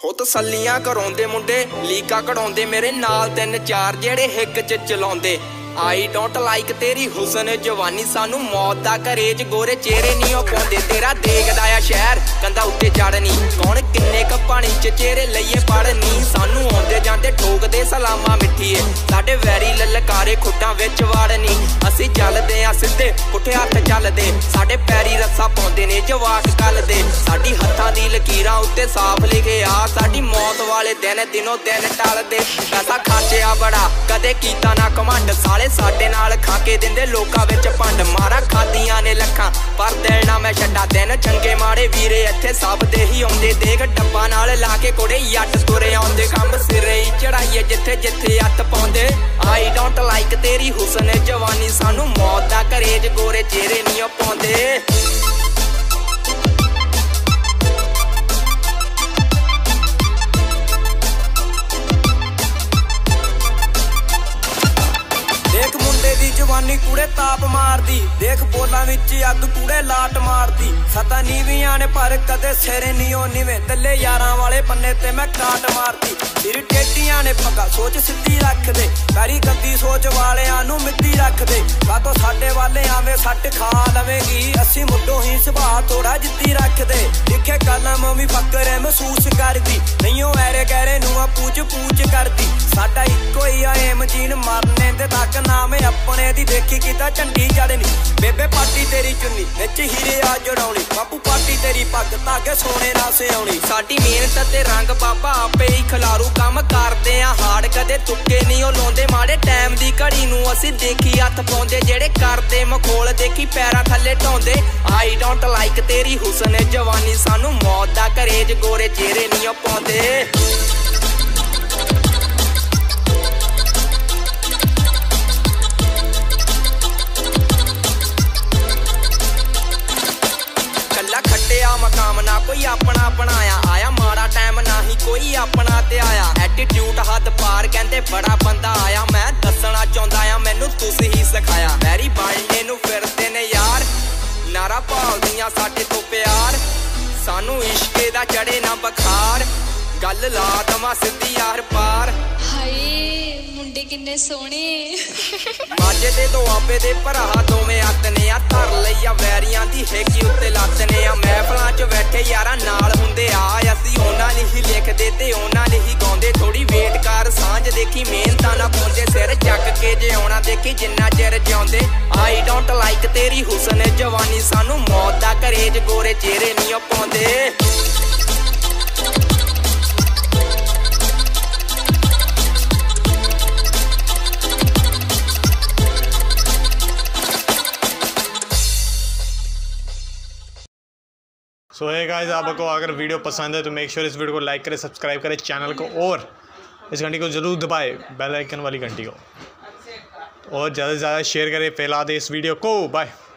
हो तसल्लियां कराउंदे मुंडे लीका कढाउंदे मेरे नाल 3-4 जेड़े हिक च चलाउंदे। आई डोंट लाइक तेरी हुसन जवानी सानू मौत दा घरेज गोरे चेहरे नहीं पाउंदे। तेरा देखदा आ शहर कंधा उत्ते चढ़नी कौन किन्ने क पानी च चेहरे लईए पढ़नी। सानू आउंदे जांदे ठोकदे सलामा मिठीए साडे वैरी ललकारे खुट्टां विच वाड़नी। असीं चलदे आ सिद्धे पुठे हत्थ चलदे साडे पैरी रस्सा पाउंदे ने जवाक कलदे। साडी हत्थां दी लकीरां उत्ते साफ लिखे आ साडी मौत वाले दिन दिनों दिन टलदे। पैसा खर्चिया बड़ा कदे कीता ना घमंड साले साडे नाल खा के दिंदे लोकां विच भंड। मारा खादियां ने लखां पर दिल ना मैं छड्डा दिन चंगे माड़े वीरे इत्थे सब दे ही आउंदे। देख डब्बा नाल ला के कोड़े जट तुरे आउंदे कम सिरे ही चढ़ाइए जिथे जिथे हत्थ पाउंदे। आई डोंट लाइक तेरी हुसन जवानी सानू मौत दा घरेज गोरे चेहरे नहीं पाउंदे। देख मुंडे दी जवानी कूड़े ताप मारदी देख बोलां विच अग कूड़े लाट मारदी। सता नीवियां ने पर कदे सिर नहीं ओ निवे तले यारां वाले पन्ने ते मैं काट मारदी। सिर टेटियां ने पगा सोच सिद्धी रख दे पैरी गंदी सोच वालियां नू मिद्दी रख दे। कातो साडे वाले आवे सट खा लवेगी अस्सी मुंडों ही सुभाऽ थोड़ा जिद्दी रख दे। दिखे कलम भी फकर महसूस करदी नहीं ओ ऐरे गहरे नू पूछ पूछ करदी। साडा इक्को ही आ एम जीन मरने दे तक नाम अपने दी देखी किता झंडी जड़नी। बेबे पार्टी तेरी चुन्नी विच हीरे आ जड़ाउणी बापू पार्टी तेरी पग धागे सोने ना सियाउणी। साडी मेहनत ते रंग बाबा आपे ही खिलारू काम करदे आ हाड़ कदे तुक्के नहीं ओ लाउंदे माड़े टाइम दी घड़ी नू असीं देखी हत्थ पाउंदे जेड़े करदे मखोल देखी पैरां थल्ले ढाउंदे। आई डोंट लाइक तेरी हुसन जवानी सानू मौत दा घरेज गोरे चेहरे नहीं पाउंदे। मकाम ना कोई अपना बनाया आया माड़ा टाइम ना ही कोई अपना ते आया। एटीट्यूड हद पार कहंदे बड़ा बंदा आया मैं दसना चाहुंदा आ मैनू तुसी ही सिखाया। मैरी बनने नू फिरदे ने यार नारा भालदियां साडे तो प्यार सानू इश्के दा चढ़े ना बखार गल ला दवा सिद्धी यार पार। हाय मुंडे किन्ने सोहणे माजे दे दो आपे दे भरा दोवें हत्थ ने आ धर लई आ वैरियां दी हेकी उत्ते लत्त ने आ। महफलां च बैठे यारां नाल हुंदे आ असीं उन्हां लई ही लिखदे ते उन्हां लई ही गाउंदे। थोड़ी वेट कर सांझ देखी मेहनतां ना पाउंदे सिर चक के जे आउणा देखी जिन्ना चिर जिउंदे। आई डोंट लाइक तेरी हुसन जवानी सानू मौत दा घरेज गोरे चेहरे नहीं पाउंदे। सो है गाइस आपको अगर वीडियो पसंद है तो मेक श्योर इस वीडियो को लाइक करें सब्सक्राइब करें चैनल को और इस घंटी को ज़रूर दबाएं बेल आइकन वाली घंटी को और ज़्यादा से ज़्यादा शेयर करें फैला दें इस वीडियो को। बाय।